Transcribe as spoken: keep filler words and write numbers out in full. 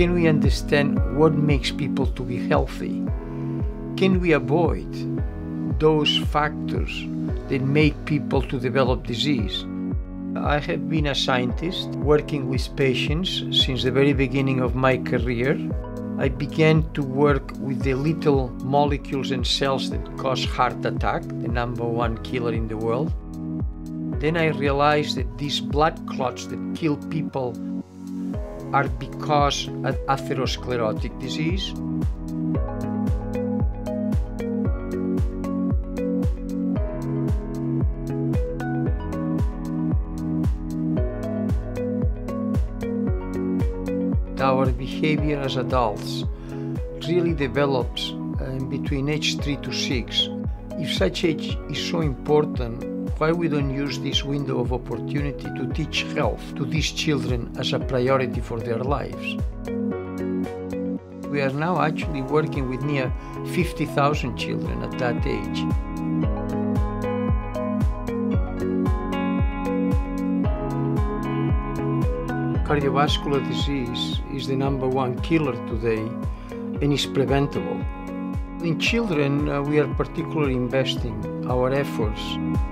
Can we understand what makes people to be healthy? Can we avoid those factors that make people to develop disease? I have been a scientist working with patients since the very beginning of my career. I began to work with the little molecules and cells that cause heart attack, the number one killer in the world. Then I realized that these blood clots that kill people are because of atherosclerotic disease. Our behavior as adults really develops uh, between age three to six. If such age is so important, why we don't use this window of opportunity to teach health to these children as a priority for their lives? We are now actually working with near fifty thousand children at that age. Cardiovascular disease is the number one killer today and is preventable. In children, uh, we are particularly investing our efforts